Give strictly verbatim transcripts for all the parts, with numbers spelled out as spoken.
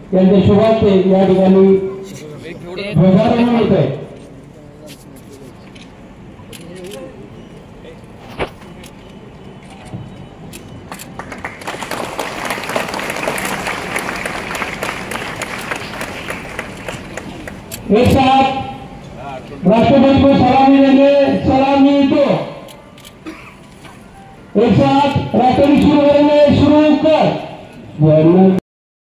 यांच्या शुभार्थे या ठिकाणी ध्वजारोहण होत आहे। एक साथ राष्ट्रपति को सलामी देंगे, सलामी दो। एक साथ राष्ट्रपति शुरू करेंगे, शुरू कर।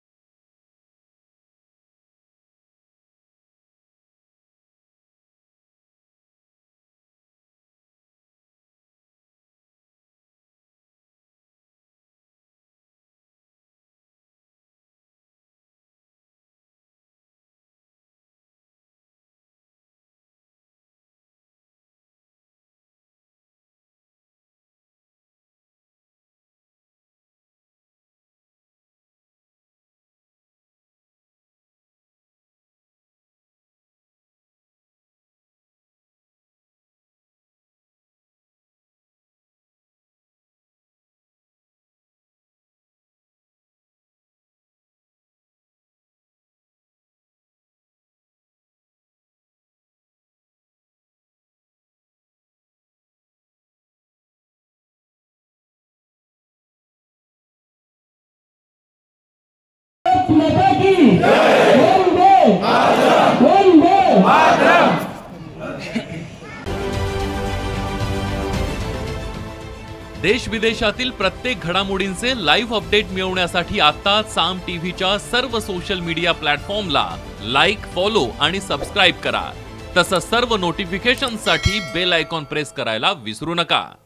माता की वंदे वंदे मातरम। देश विदेशातील प्रत्येक घडामोडींचे लाईव्ह अपडेट मिळवण्यासाठी आता साम टीव्हीच्या सर्व सोशल मीडिया प्लॅटफॉर्मला लाईक, फॉलो आणि सबस्क्राईब करा। तसंच सर्व नोटिफिकेशनसाठी बेल आयकॉन प्रेस करायला विसरू नका।